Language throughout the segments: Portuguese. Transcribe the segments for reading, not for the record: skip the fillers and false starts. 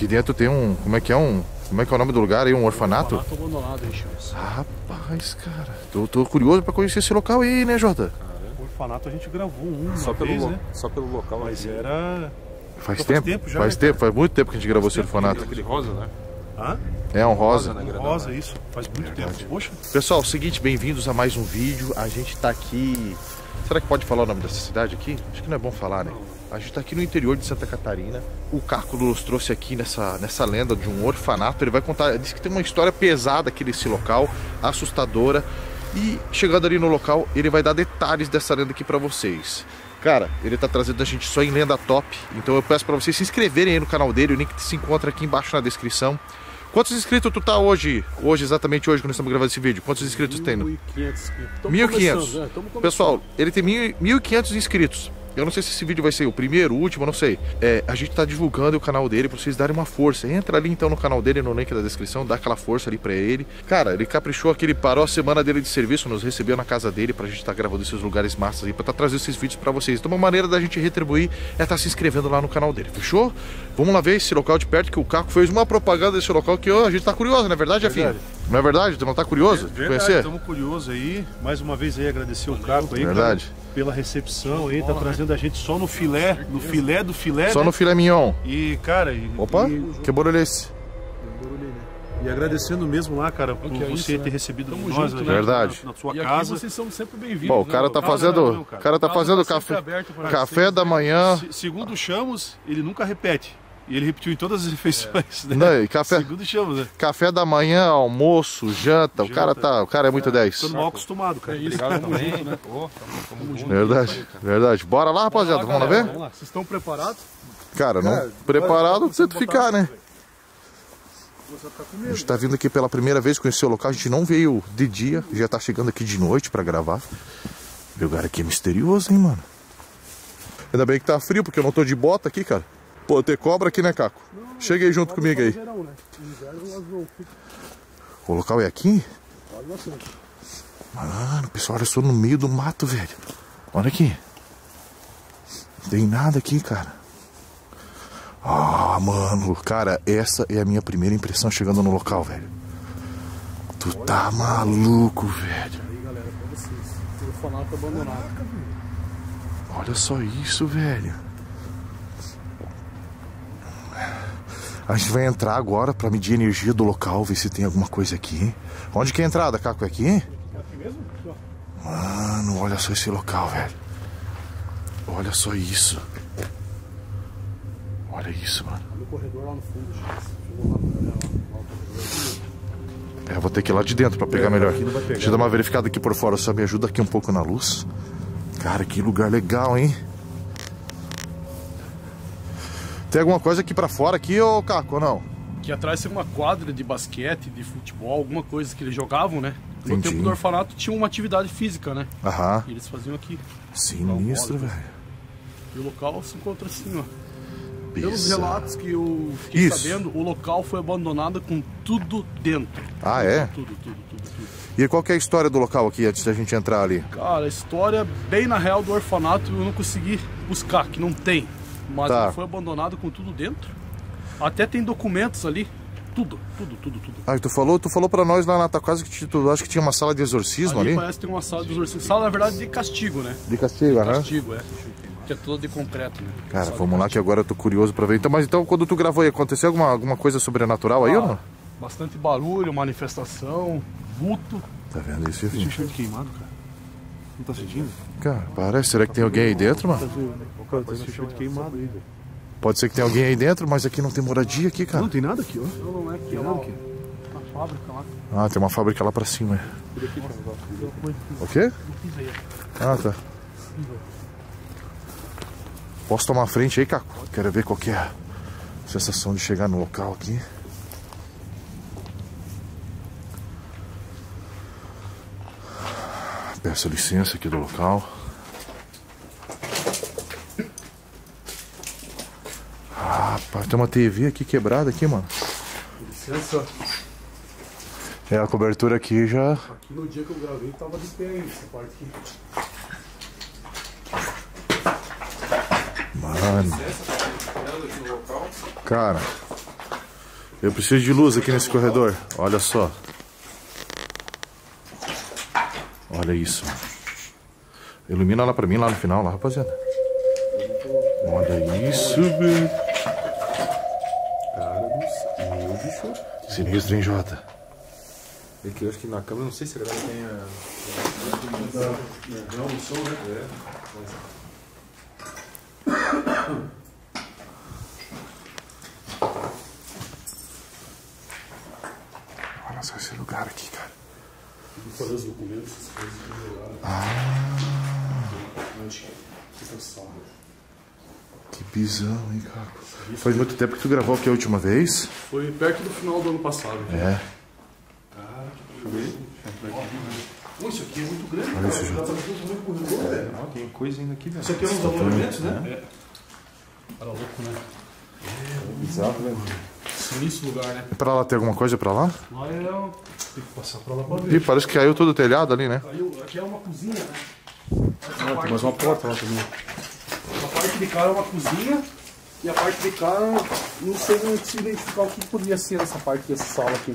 aqui dentro tem um... Como é que é o nome do lugar aí? Um orfanato? Orfanato abandonado, hein, Chus? Rapaz, cara. Tô curioso pra conhecer esse local aí, né, Jota? O orfanato a gente gravou uma Só vez, pelo, né? só pelo local. Mas aqui. era... Faz tempo já, faz muito tempo que a gente gravou esse orfanato. Aquele rosa, né? Hã? É um rosa. Rosa, né? Rosa, isso. Faz muito tempo. Poxa. Pessoal, seguinte, bem-vindos a mais um vídeo. A gente tá aqui... Será que pode falar o nome dessa cidade aqui? Acho que não é bom falar, né? A gente tá aqui no interior de Santa Catarina. O Caco nos trouxe aqui nessa lenda de um orfanato. Ele vai contar, diz que tem uma história pesada aqui nesse local, assustadora. E chegando ali no local, ele vai dar detalhes dessa lenda aqui pra vocês. Cara, ele tá trazendo a gente só em lenda top. Então eu peço pra vocês se inscreverem aí no canal dele. O link se encontra aqui embaixo na descrição. Quantos inscritos tu tá hoje? Exatamente hoje, quando nós estamos gravando esse vídeo. Quantos inscritos tem? 1.500 inscritos. 1.500. Pessoal, ele tem 1.500 inscritos. Eu não sei se esse vídeo vai ser o primeiro, o último, eu não sei. A gente tá divulgando o canal dele pra vocês darem uma força. Entra ali então no canal dele, no link da descrição, dá aquela força ali pra ele. Cara, ele caprichou aqui, ele parou a semana dele de serviço, nos recebeu na casa dele pra gente tá gravando esses lugares massas aí, pra tá trazendo esses vídeos pra vocês. Então uma maneira da gente retribuir é tá se inscrevendo lá no canal dele, fechou? Vamos lá ver esse local de perto, que o Caco fez uma propaganda desse local que a gente tá curioso, não é verdade, Jefinho? Não é verdade? Tu não tá curioso de conhecer? Estamos curiosos aí. Mais uma vez aí agradecer o Caco aí, verdade. Cara, pela recepção aí, tá trazendo a gente só no filé, do filé. Só né? no filé mignon. E, cara... Opa, que barulho é esse? E agradecendo mesmo lá, cara, por você ter recebido nós, junto, né? Verdade. Na sua E casa. aqui vocês são sempre bem-vindos. Bom, o cara tá fazendo, café da manhã. Segundo o Chamos, ele nunca repete. E ele repetiu em todas as refeições, né? Não, e café, Segundo Chamos, né? café da manhã, almoço, janta, o cara é muito 10. Tô mal acostumado, cara. Obrigado também, né? Pô, tamo junto. Verdade, verdade. Bora lá, rapaziada, vamos lá ver? Vamos lá. Vocês estão preparados? Cara, não preparado, tento ficar, né? A gente tá vindo aqui pela primeira vez conhecer o local, a gente não veio de dia, já tá chegando aqui de noite pra gravar. O lugar aqui é misterioso, hein, mano? Ainda bem que tá frio, porque eu não tô de bota aqui, cara. Pô, tem cobra aqui, né, Caco? Chega aí junto comigo aí. O local é aqui? Mano, pessoal, olha só no meio do mato, velho. Olha aqui. Não tem nada aqui, cara. Ah, mano, cara, essa é a minha primeira impressão chegando no local, velho. Tu tá maluco, velho. Aí, galera, pra vocês. O orfanato abandonado. Olha só isso, velho. A gente vai entrar agora pra medir a energia do local, ver se tem alguma coisa aqui. Onde que é a entrada, Caco? É aqui? É aqui mesmo? Mano, olha só esse local, velho. Olha só isso. Olha isso, mano. Olha o corredor lá no fundo, gente. Eu vou ter que ir lá de dentro pra pegar melhor. Deixa eu dar uma verificada aqui por fora, só me ajuda aqui um pouco na luz. Cara, que lugar legal, hein? Tem alguma coisa aqui pra fora aqui, ô Caco, ou não? Aqui atrás tem uma quadra de basquete, de futebol, alguma coisa que eles jogavam, né? No Entendi. tempo do orfanato tinha uma atividade física, né? Aham. E eles faziam aqui. Sinistro, velho. E o local se encontra assim, ó. Pelos Bizarro. relatos que eu fiquei Isso. sabendo, o local foi abandonado com tudo dentro. Ah, é? Tudo. E qual que é a história do local aqui, antes da gente entrar ali? Cara, a história bem na real do orfanato eu não consegui buscar, que não tem. Mas Tá. ele foi abandonado com tudo dentro. Até tem documentos ali. Tudo. Ah, e tu falou pra nós lá na tua casa que tu acha que tinha uma sala de exorcismo ali? Parece que tem uma sala de exorcismo. Sala, na verdade, de castigo, né? De castigo, aham. Castigo, é. Que é toda de concreto, né? Cara, Sala vamos de lá que agora eu tô curioso pra ver. Então, mas então quando tu gravou aí, aconteceu alguma coisa sobrenatural aí ou não? Bastante barulho, manifestação, vulto. Tá vendo isso, Tem filho? cheiro de queimado, cara. Não tá sentindo? Cara, parece. Será que tem alguém aí dentro, mano? Cara, tá cheiro de queimado aí, velho. Pode ser que tenha alguém aí dentro, mas aqui não tem moradia aqui, cara. Não tem nada aqui, ó. Não é aqui, Tem nada aqui. na fábrica lá. Ah, tem uma fábrica lá pra cima. O quê? Ah, tá. Posso tomar a frente aí, Caco? Quero ver qual que é a sensação de chegar no local aqui. Peço licença aqui do local. Rapaz, tem uma TV aqui quebrada aqui, mano. Licença. É, a cobertura aqui já... Aqui no dia que eu gravei tava de pé ainda, essa parte aqui. Mano. Cara, Eu preciso de luz aqui nesse corredor. Olha só. Olha isso. Ilumina lá pra mim, lá no final, lá, rapaziada. Olha isso, velho. Cara, meu bicho. Sinistro, hein, Jota? É que eu acho que na câmera, não sei se a galera tem a... Não, o som, né? Olha só esse lugar aqui, cara. Vou fazer os documentos, essas coisas que Que bizarro, hein, cara. Faz muito tempo que tu gravou aqui a última vez? Foi perto do final do ano passado. É. Deixa eu ver. Pô, isso aqui é muito grande. Olha isso, Jota. Tem coisa ainda aqui, velho. Isso aqui é uns alojamentos, né? É. Cara louco, né? Bizarro, velho. Sinistro lugar, né? E pra lá tem alguma coisa pra lá? Lá é... Tem que passar pra lá pra ver. Ih, parece que caiu todo o telhado ali, né? Caiu. Aqui é uma cozinha, né? Tem mais uma porta lá também. A parte de cá é uma cozinha. E a parte de cá, não sei se identificar o que podia ser essa parte dessa sala aqui.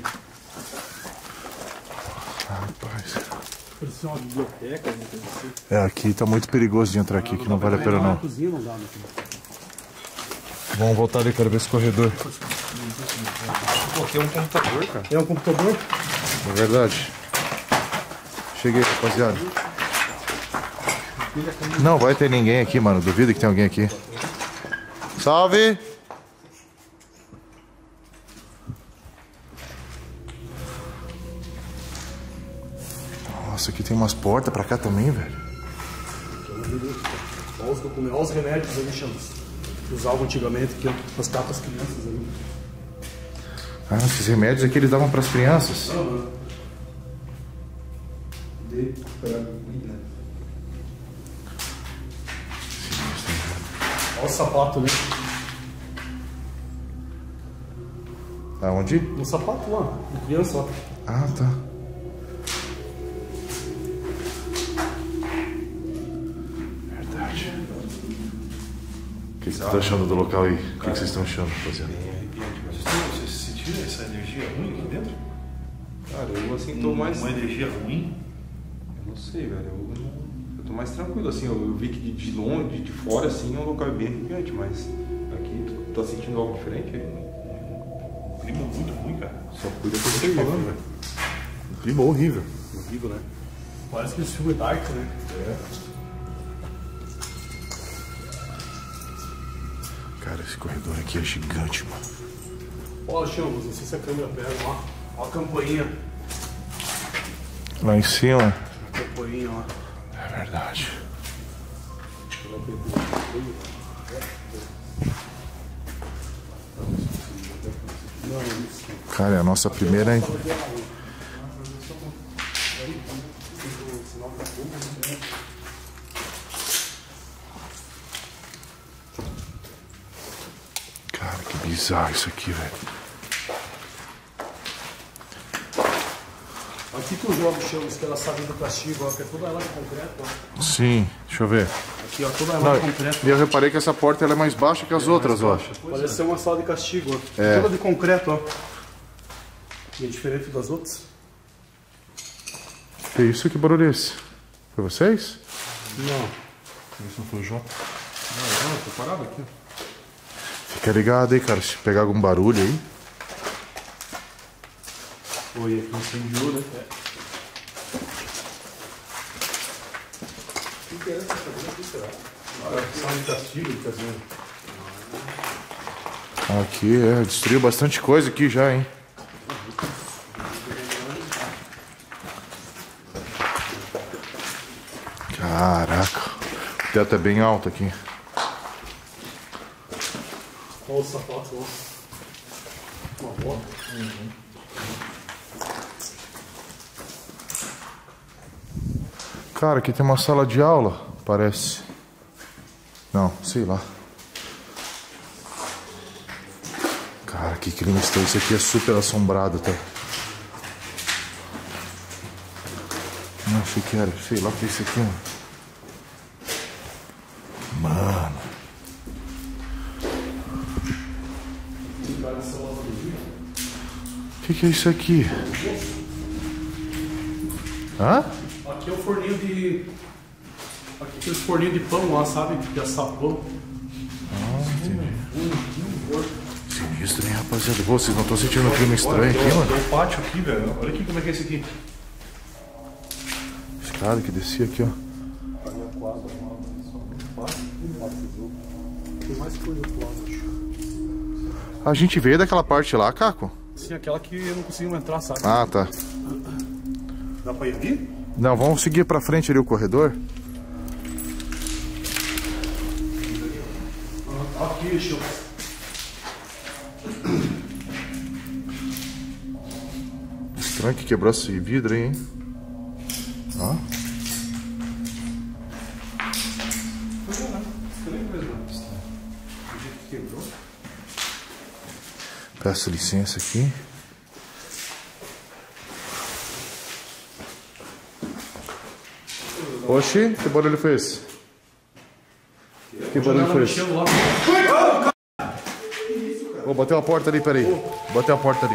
Rapaz. Parecia uma biblioteca, não sei se... É, aqui tá muito perigoso de entrar aqui, que não vale a pena não. Cozinha não dá, né? Vamos voltar ali, quero ver esse corredor. Pô, aqui é um computador, cara. É um computador? É verdade. Cheguei, rapaziada. Não vai ter ninguém aqui, mano. Duvido que tenha alguém aqui. Salve! Nossa, aqui tem umas portas pra cá também, velho. Olha os documentos, olha os remédios ali, Chamas. Que usavam antigamente, aqui, ó, as capas crianças ali. Ah, esses remédios aqui eles davam pras crianças. Olha o sapato ali. Aonde? No sapato lá, de criança, ó. Ah, tá. Verdade. O que você tá achando do local aí? O que vocês estão achando, rapaziada? Vocês sentiram essa energia ruim aqui dentro? Cara, eu assim tô mais... Uma energia ruim? Eu não sei, velho. Eu tô mais tranquilo, assim. Eu vi que de longe, de fora, assim, é um local bem arrepiante, mas aqui, tu tá sentindo algo diferente aí? Um clima muito ruim, cara. Só cuida com o que eu tô falando, velho. Um clima horrível. Horrível, né? Parece que esse filme é dark, né? Cara, esse corredor aqui é gigante, mano. Olha, Chamas, não sei se a câmera pega, ó. Ó a campainha. Lá em cima. A campainha, ó. É verdade. Cara, é a nossa primeira... Cara, que bizarro isso aqui, velho. Aqui que eu jogo, Chamas, que ela sabe do castigo, ó. Que é toda ela de concreto, ó. Sim, deixa eu ver. Aqui, ó, toda ela de concreto. E eu reparei que essa porta ela é mais baixa que as outras, ó. Parece ser uma sala de castigo, ó. É. Toda de concreto, ó. E é diferente das outras. Que isso? Que barulho é esse? Foi vocês? Não. Isso não foi o João? Não, tô parado aqui. Fica ligado aí, cara, se pegar algum barulho aí. Oi, aqui incendiou, né? O que é essa cabine aqui, será? Sala de castigo, quer dizer. Aqui, destruiu bastante coisa aqui já, hein? Caraca, o teto é bem alto aqui. Olha os sapatos lá. Uma bota. Cara, aqui tem uma sala de aula, parece. Não, sei lá. Cara, que clima estranho. Isso aqui é super assombrado, tá? Não, achei que era, sei lá o que é isso aqui, mano. Que é isso aqui? Hã? Aqui é o forninho de... Aqui é aqueles forninhos de pão lá, sabe? De assar pão. Sinistro, hein, rapaziada? Vocês não estão sentindo um clima estranho aqui, mano? Tem um pátio aqui, velho. Olha aqui como é que é esse aqui. Escada que descia aqui, ó. Tem mais coisa do lado. A gente veio daquela parte lá, Caco? Sim, aquela que eu não consigo entrar, sabe? Ah, tá. Dá pra ir ali? Não, vamos seguir pra frente ali o corredor. Aqui, deixa eu... Estranho que quebrou esse vidro aí, hein? Ó. Peço licença aqui. Oxi, que barulho foi esse? Que barulho foi esse? Ô, bateu a porta ali, peraí. Bateu a porta ali.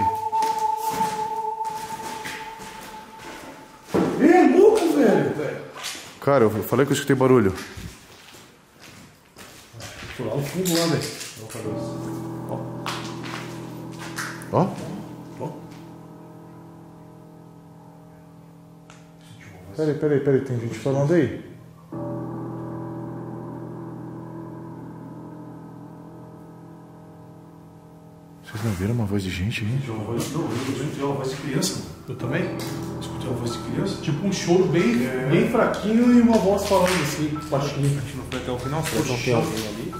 É louco, velho. Cara, eu falei que eu escutei barulho. Tô lá no fundo, lá, velho. Ó. Peraí, tem gente falando aí? Vocês não viram uma voz de gente aí? Não, eu escutei uma voz de criança. Eu também? Escutei uma voz de criança. Tipo um choro bem fraquinho e uma voz falando assim, baixinho. A gente não foi até o final, será que não tem alguém ali?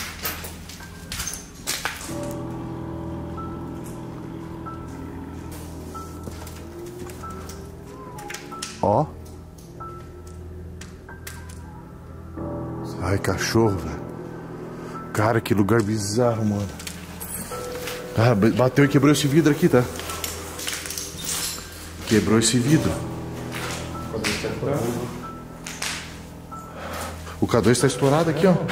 Ó. Ai, cachorro, velho. Cara, que lugar bizarro, mano. Ah, bateu e quebrou esse vidro aqui, tá? Quebrou esse vidro. O K2 tá estourado aqui, ó.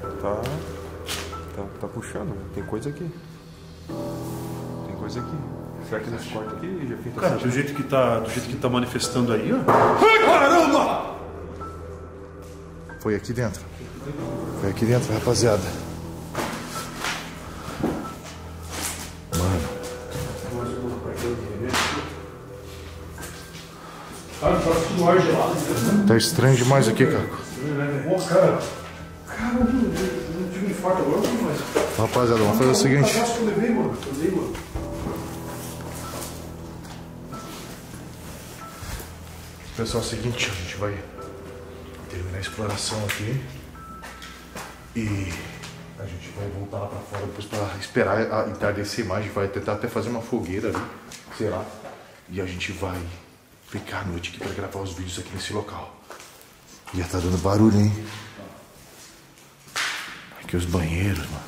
Tá puxando, né? Tem coisa aqui. Tem coisa aqui. Será que nesse quarto aqui já fica... Cara, do jeito que tá manifestando aí, ó. Ai, caramba! Foi aqui dentro. Foi aqui dentro, rapaziada. Mano. Cara, parece que o ar gelado. Tá estranho demais aqui, Caco. Pô, cara. Caramba, eu não tive um infarto agora, mas... Rapaziada, vamos fazer o seguinte. Que eu levei, mano. Pessoal, é o seguinte, a gente vai terminar a exploração aqui e a gente vai voltar lá pra fora depois pra esperar entardecer mais. A gente vai tentar até fazer uma fogueira ali, sei lá, e a gente vai ficar à noite aqui pra gravar os vídeos aqui nesse local. Já tá dando barulho, hein? Aqui os banheiros, mano.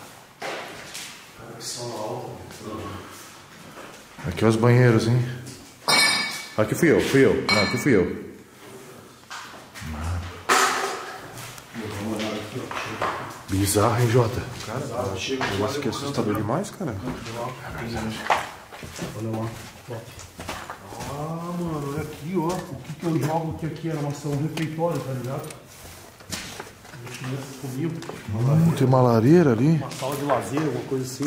Aqui os banheiros, hein? Aqui fui eu. Não, aqui fui eu. Mano. Bizarro, hein, Jota? Cara, o negócio aqui é assustador demais, cara. Olha lá. Ah, mano, olha aqui, ó. O que eu jogo aqui era um refeitório, tá ligado? Tem uma lareira ali. Uma sala de lazer, alguma coisa assim.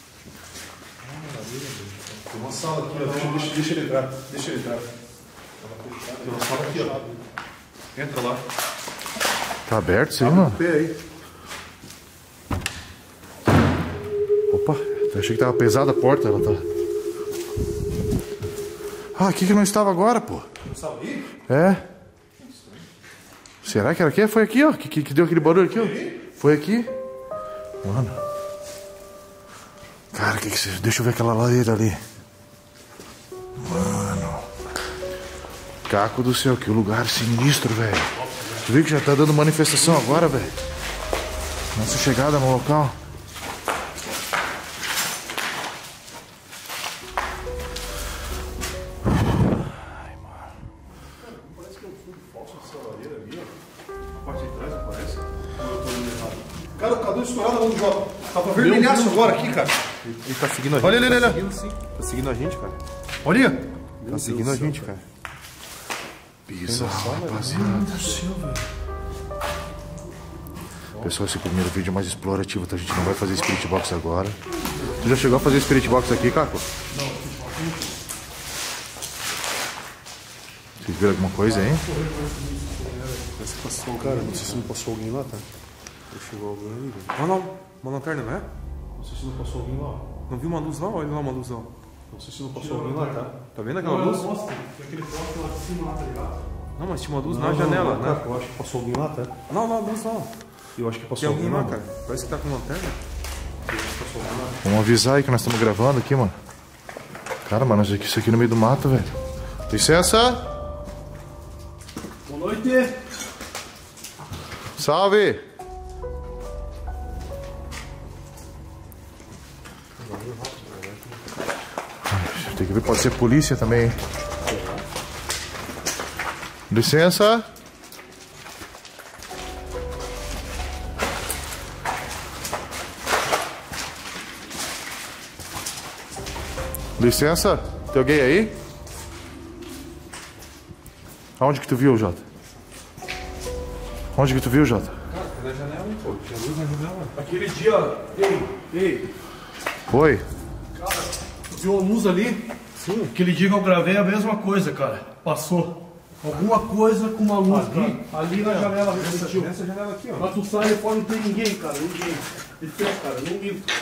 Tem uma sala aqui, ó. Deixa ele entrar. Tem uma sala aqui, ó. Entra lá. Tá aberto isso aí, mano? Pé aí. Opa, eu achei que tava pesada a porta, ela tá. Ah, aqui que não estava agora, pô. Não estava aí? É. Será que era aqui? Foi aqui, ó. Que deu aquele barulho aqui, ó. Foi aqui. Mano. Cara, que você... Deixa eu ver aquela lareira ali. Mano. Caco do céu, que lugar sinistro, velho. Tu viu que já tá dando manifestação agora, velho? Nossa chegada no local. Ai, mano. Parece que é um fundo falso essa lareira ali, ó. A parte de trás não parece? Ou eu tô olhando errado? Cara, o K2 estourado onde, Jota? Tava vermelhaço agora aqui, cara. Ele tá seguindo a gente. Olha ele, olha. Tá seguindo a gente, cara. Olha! Tá seguindo a gente, cara. Bizarro, rapaziada. Meu Deus do céu, velho. Pessoal, esse primeiro vídeo é mais explorativo, tá? A gente não vai fazer Spirit Box agora. Tu já chegou a fazer Spirit Box aqui, Caco? Não. Vocês viram alguma coisa, hein? Essa passou, cara, não sei se não passou alguém lá, tá? Ou chegou alguém ali, velho. Ah, não. Uma lanterna, não é? Não sei se não passou alguém lá. Não vi uma luz lá? Olha lá uma luz lá. Não sei se não passou alguém lá, tá? Tá vendo aquela luz? Mostra, tem aquele poste lá de cima lá, tá ligado? Não, mas tinha uma luz na janela, né? Eu acho que passou alguém lá, tá? Não, não, luz lá. Eu acho que passou Tem alguém lá, lá, cara. Parece que tá com lanterna. Vamos avisar aí que nós estamos gravando aqui, mano. Cara, mano, isso aqui no meio do mato, velho. Licença! Boa noite! Salve! Tem que ver, pode ser polícia também, hein? Licença! Licença? Tem alguém aí? Aonde que tu viu, Jota? Onde que tu viu, Jota? Cara, foi na janela, hein, pô. Tinha luz na janela. Aquele dia, ei, Oi? cara, tu viu a luz ali? Sim. Aquele dia que eu gravei a mesma coisa, cara. Passou. Alguma coisa com uma luz ali na janela refletiu. Nessa janela aqui, ó. Mas tu sai e pode não ter ninguém, cara. Ninguém. De pé, cara, não minto.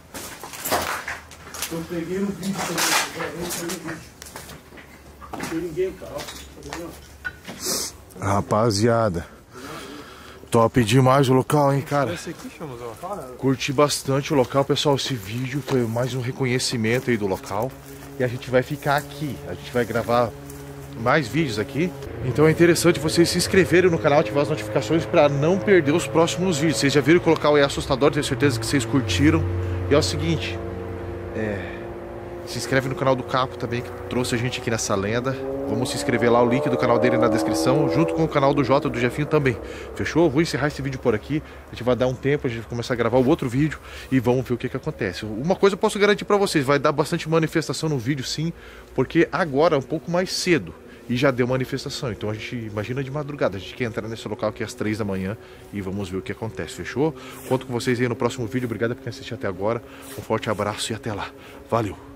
Eu peguei no vídeo também. Eu gravei no vídeo. Não tem ninguém, cara. Ó, tá vendo? Rapaziada, top demais o local, hein, cara? Esse aqui, chamamos, ó. Curti bastante o local, pessoal. Esse vídeo foi mais um reconhecimento aí do local. E a gente vai ficar aqui. A gente vai gravar mais vídeos aqui. Então é interessante vocês se inscreverem no canal, ativar as notificações para não perder os próximos vídeos. Vocês já viram que o local é assustador, tenho certeza que vocês curtiram. E é o seguinte, se inscreve no canal do Capo também, que trouxe a gente aqui nessa lenda. Vamos se inscrever lá, o link do canal dele na descrição, junto com o canal do Jota, do Jefinho também. Fechou? Vou encerrar esse vídeo por aqui. A gente vai dar um tempo, a gente vai começar a gravar o outro vídeo e vamos ver o que acontece. Uma coisa eu posso garantir pra vocês, vai dar bastante manifestação no vídeo sim, porque agora é um pouco mais cedo e já deu manifestação. Então a gente imagina de madrugada, a gente quer entrar nesse local aqui às 3 da manhã e vamos ver o que acontece, fechou? Conto com vocês aí no próximo vídeo, obrigado por quem assistiu até agora. Um forte abraço e até lá. Valeu!